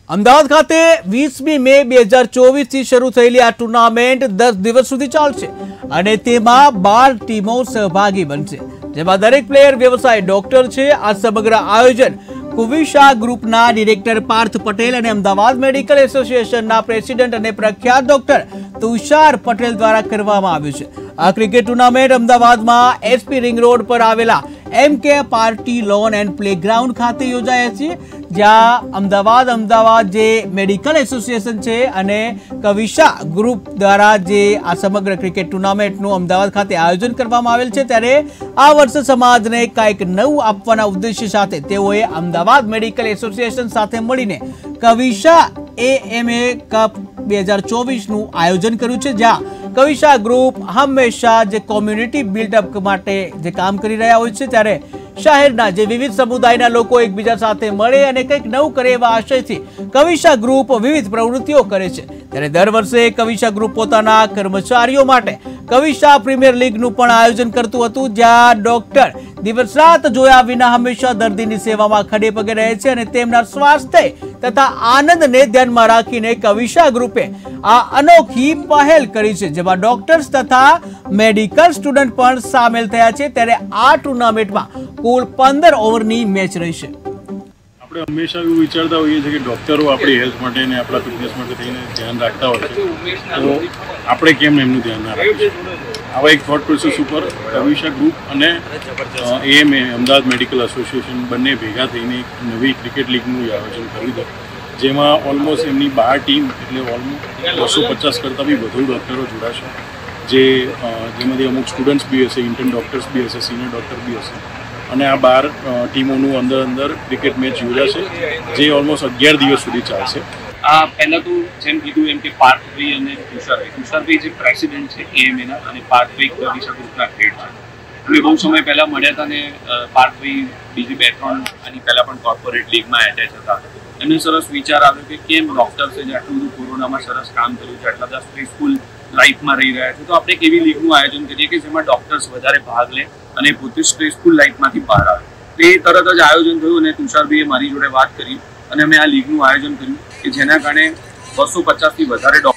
અમદાવાદ ખાતે 20મી મે 2024 થી શરૂ થયેલી આ ટુર્નામેન્ટ 10 દિવસ સુધી ચાલશે અને તેમાં 12 ટીમો સહભાગી બનશે, જેમાં દરેક પ્લેયર વ્યવસાય ડોક્ટર છે। આ સમગ્ર આયોજન કુવિશા ગ્રુપના ડિરેક્ટર પાર્થ પટેલ અને અમદાવાદ મેડિકલ એસોસિએશનના પ્રેસિડેન્ટ અને પ્રખ્યાત ડોક્ટર તુષાર પટેલ દ્વારા કરવામાં આવ્યું છે। આ ક્રિકેટ ટુર્નામેન્ટ અમદાવાદમાં એસપી રિંગ રોડ પર આવેલા MK party lawn and playground ખાતે યોજાય છે, જ્યાં અમદાવાદ જે મેડિકલ એસોસિએશન છે અને કવિશા ગ્રુપ દ્વારા જે આ સમગ્ર ક્રિકેટ ટુર્નામેન્ટનું અમદાવાદ ખાતે આયોજન કરવામાં આવેલ છે, ત્યારે આ વર્ષે સમાજને કંઈક નવું આપવાના ઉદ્દેશ્ય સાથે તેઓએ અમદાવાદ મેડિકલ એસોસિએશન સાથે મળીને કવિશા AMA કપ 2024નું આયોજન કર્યું છે, જ્યાં કવિશા ગ્રુપ હંમેશા જે કોમ્યુનિટી બિલ્ડઅપ માટે જે કામ કરી રહ્યા હોય છે, ત્યારે શહેરના જે વિવિધ સમુદાયના લોકો એકબીજા સાથે મળે અને કંઈક નવું કરે એવા આશયથી કવિશા ગ્રુપ વિવિધ પ્રવૃત્તિઓ કરે છે। ત્યારે દર વર્ષે કવિશા ગ્રુપ પોતાના કર્મચારીઓ માટે કવિશા પ્રીમિયર લીગનું પણ આયોજન કરતું હતું, જ્યાં ડોક્ટર દિવસ રાત જોયા વિના હંમેશા દર્દીની સેવામાં ખડે પગે રહે છે અને તેમના સ્વાસ્થ્ય તથા આનંદને ધ્યાનમાં રાખીને કવિશા ગ્રુપે આ અનોખી પહેલ કરી છે, જેમાં ડોક્ટર્સ તથા મેડિકલ સ્ટુડન્ટ પણ સામેલ થયા છે। ત્યારે આ ટુર્નામેન્ટમાં કુલ 15 ઓવરની મેચ રહેશે। આપણે હંમેશા એવું વિચારતા હોઈએ છીએ કે ડૉક્ટરો આપણી હેલ્થ માટે અને આપણા ફિટનેસ માટે થઈને ધ્યાન રાખતા હોય છે, તો આપણે કેમ એમનું ધ્યાન ના રાખીશું? આવા એક થોટ પ્રોસેસ ઉપર કવિશા ગ્રુપ અને AMA અમદાવાદ મેડિકલ એસોસિએશન બંને ભેગા થઈને એક નવી ક્રિકેટ લીગનું આયોજન કર્યું હતું, જેમાં ઓલમોસ્ટ એમની 12 ટીમ એટલે ઓલમોસ્ટ 250 કરતાં બી વધુ ડૉક્ટરો જોડાશે, જેમાંથી અમુક સ્ટુડન્ટ્સ બી હશે, ઇન્ટર્ન ડૉક્ટર્સ બી હશે, સિનિયર ડૉક્ટર બી હશે, અને આ 12 ટીમોનું અંદર ક્રિકેટ મેચ યોજાશે, જે ઓલમોસ્ટ 11 દિવસ સુધી ચાલશે। પહેલાં તો જેમ કીધું એમ કે પાર્થભાઈ અને તુષારભાઈ જે પ્રેસિડેન્ટ છે AMAના અને પાર્થભાઈ કવિશા ગ્રુપના હેડ છે, અમે બહુ સમય પહેલાં મળ્યા હતા અને પાર્થભાઈ બીજી 2-3 આની પહેલાં પણ કોર્પોરેટ લીગમાં એટેચ હતા। એમને સરસ વિચાર આવ્યો કે કેમ ડૉક્ટર્સે જે આટલું બધું કોરોનામાં સરસ કામ કર્યું છે, આટલા બધા સ્ટ્રેસફુલ લાઈફમાં રહી રહ્યા છે, તો આપણે કેવી લીગનું આયોજન કરીએ કે જેમાં ડૉક્ટર્સ વધારે ભાગ લે અને પોતે સ્ટ્રેસફુલ લાઈફમાંથી બહાર આવે। તો એ તરત જ આયોજન થયું અને તુષારભાઈએ મારી જોડે વાત કરી અને અમે આ લીગનું આયોજન કર્યું કે જેના કારણે 250થી વધારે